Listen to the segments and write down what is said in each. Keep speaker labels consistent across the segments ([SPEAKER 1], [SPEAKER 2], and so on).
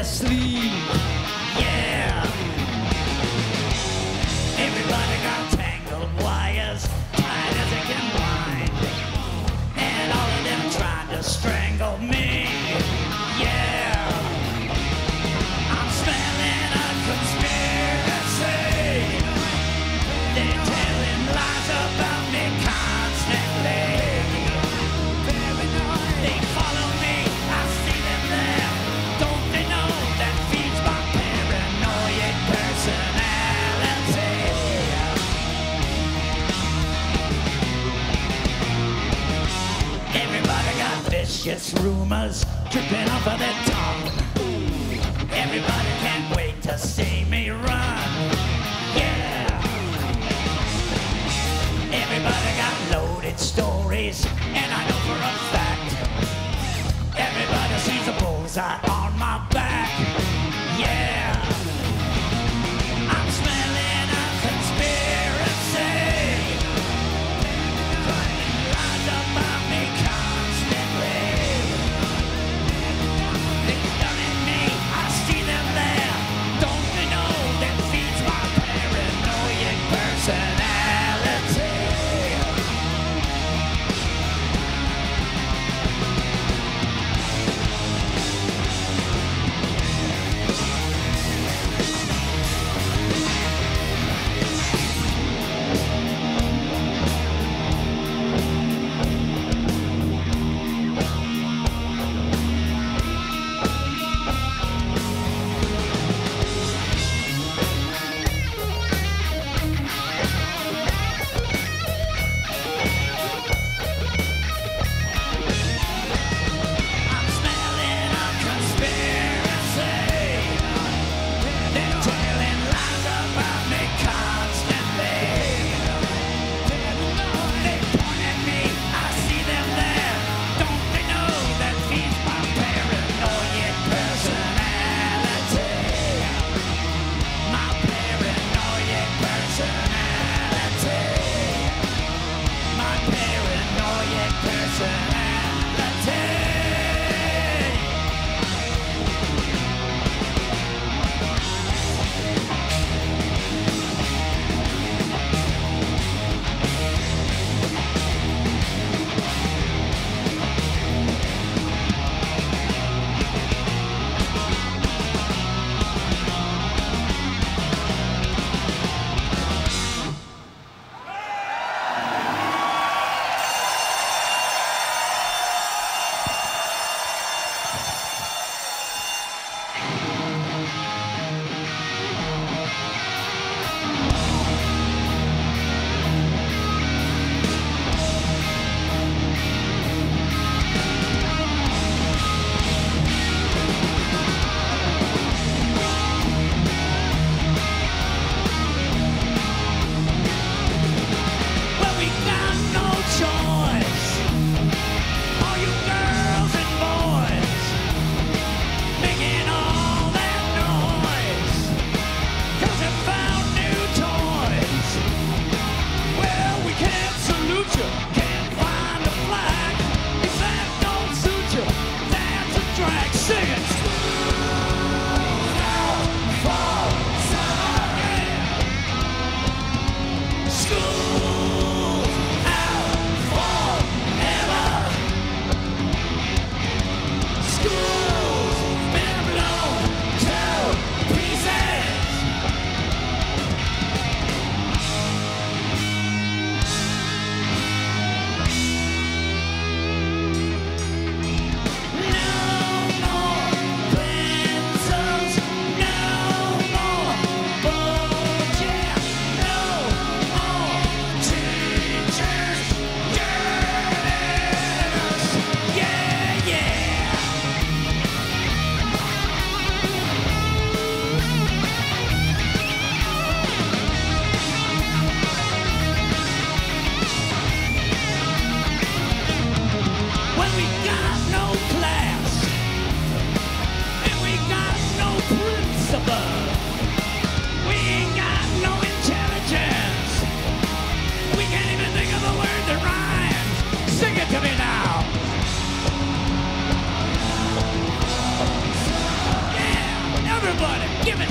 [SPEAKER 1] sleep. Yeah. Everybody got tangled wires, tight as they can wind, and all of them trying to strangle me. Yeah. I'm smelling a conspiracy. They're telling lies about me constantly. They follow me, I see them there. Don't they know that feeds my paranoiac personality? Everybody got vicious rumors dripping off of their tongue. Everybody can't wait to see me run. Yeah. Everybody got loaded stories, and I know for a fact everybody sees a bullseye on my back. Yeah. I'm smelling a conspiracy. Lies about me constantly. They've done it me, I see them there. Don't they know that feeds my paranoiac personality?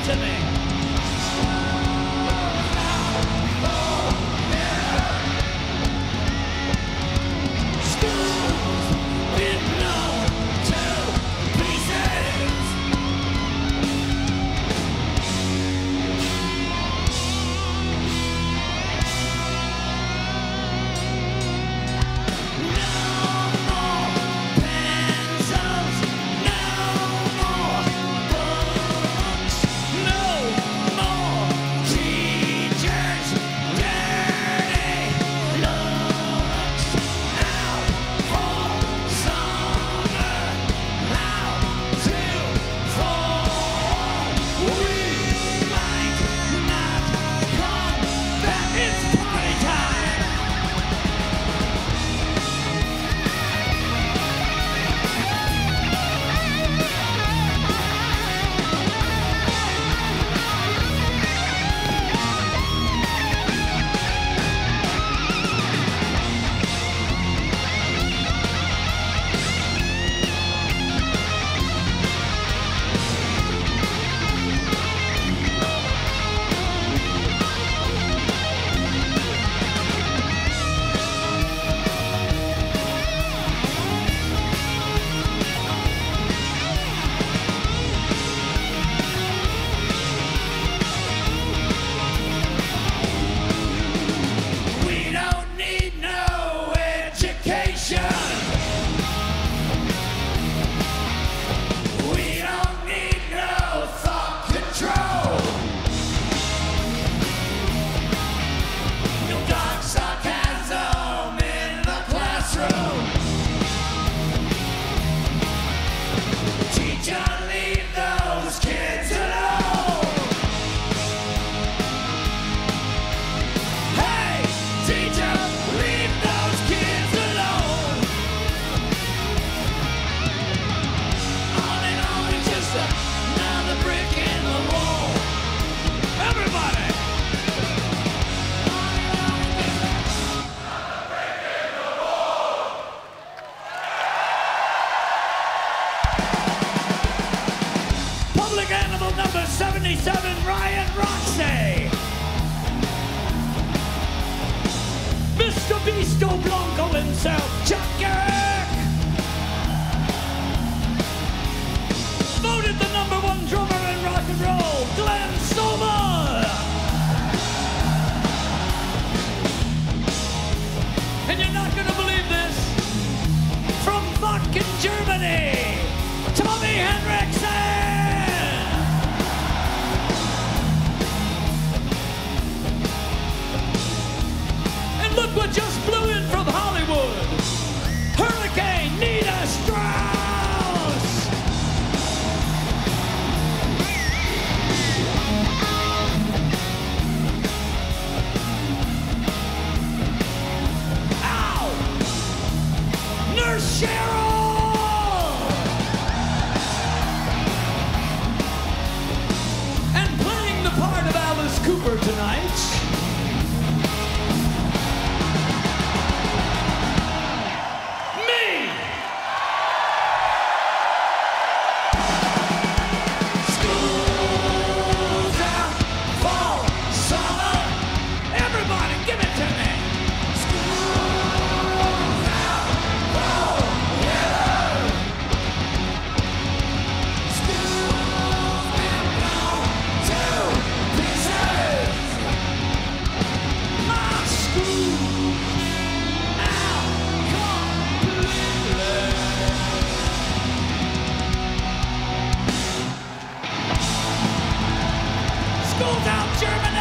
[SPEAKER 1] to me. Number 77, Ryan Roxy. Mr. Beasto Blanco himself, Chuck Garrick. Voted the #1 drummer in rock and roll, Glenn Soma. And you're not gonna believe this, from Wacken, Germany, Tommy Henriksen. Look what just blew in from Hollywood. Hurricane Nita Strauss. Ow! Nurse Cheryl. And playing the part of Alice Cooper tonight, Germany!